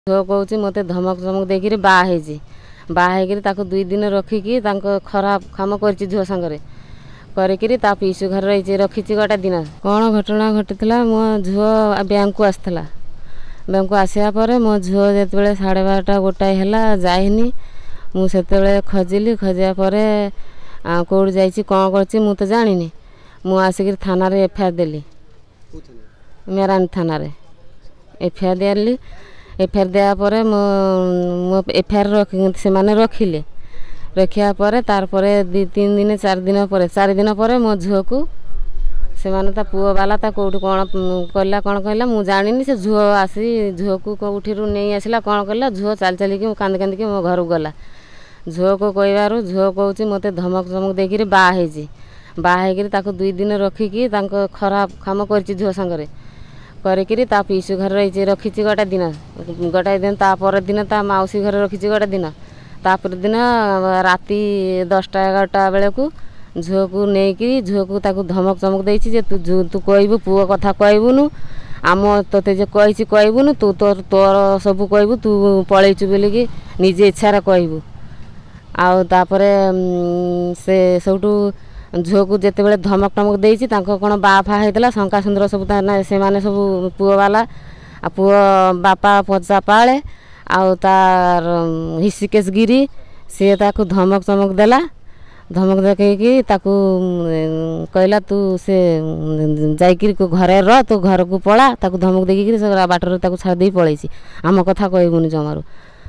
झुओ कौच मत धमक चमक देकर बाहर ताको 2 दिन रखिकी खराब काम कर झुओ सांगे कर पीसू घर रही रखी गोटे दिन कौन घटना घटी मो झुओ बैंक को आसला बैंक को आसा पर मो झुओ जो 12:30 गोटाए है जाइनी मुझे खोजिली खोजा पर कौट जा कौन कर तो जानी मु आसिक थाना एफआईआर देली मेरानी थाना एफआईआर दिली एफआईआर देपर मो एफआईआर से रखिले रखा पर तार 2-3 दिन 4 दिन पर मो झुओ को से पुओ बाला कौट कौन कहला मु जानी से झुओ आसी झुओ को कौटी नहीं आसला कौन कला झुओ चल चलिकी कांदी कांदी मो घर गला झुओ को कहबार झुओ कौच मत धमक चमक देकर बाहर 2 दिन रखिकी खराब काम कर झुओ सांगे कर पीसू घर रही रखी गोटे दिन तापर दिन ता मौसी घर रखी गोटे दिन तापर दिन राति 10-11 बेले को झुओ को नहीं झुओ को धमक चमक देछि तू कहबू पुओ कथा कहबुनु आम तोते जे कही कहबुनु तू तोर सब कहबू तू पलैचु बोलिकी निजे इच्छा कहबू आपर से सब झुओ को जिते बड़े धमक टमक देछि कौन बाफा होता शंका सुंदर सब से माने सब पुओ बाला पुओ बापा पचा पाले तार हिसिकेश गिरी सी धमक चमक देला धमक देखी कहला तू से जाकर घरे रह तू घर को पला धमक देखी बाटर छाड़ी पलैसी आम कथा कहबुनि जमारू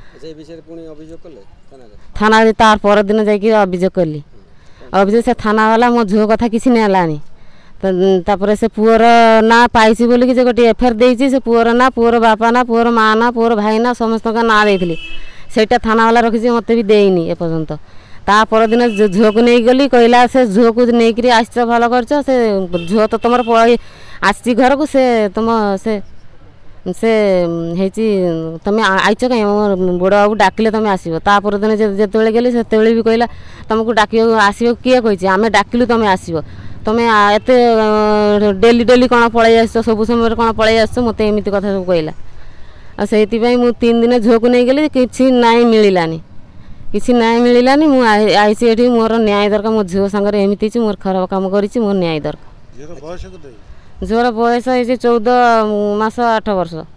थाना तार पर दिन जाकि अभियोग कली अभियोग से थाना वाला मो झुओ कथा किसी नेलानी तापर से पुअर ना पाइसी बोलिकी गोटे एफआईआर देछि से पुअर ना पुअर बापा ना पुअर माँ ना पुअर भाई ना समस्त ना देथिली सेटा थाना वाला रखी मत भी देनी एपर्यंत ता पर दिन झुओ को नहीं गली कहला से झुओ को नहीं आस भल कर से झुओ तो तुम पलि आसी घर को से तुम से तुम आईच कहीं बड़ बाबू डाकिले तुम आसो तापर दिन जिते गली से भी कहला तुमको डाक आसो किए कही आम डाकिलु तुम आसो तुम एत डेली डेली कौन पलि आस सब समय कौन पलि आस मत एमती कथा सब कहला से 3 दिन झुओ को नहीं गली कि नाई मिलानी किसी न्याय मिलानी मुझे ये मोर न्याय दरकार मो झुओ सांगे एमती मोर खराब कम कर मोर न्याय दरकार झुओर बयस 14 मास 8 वर्ष।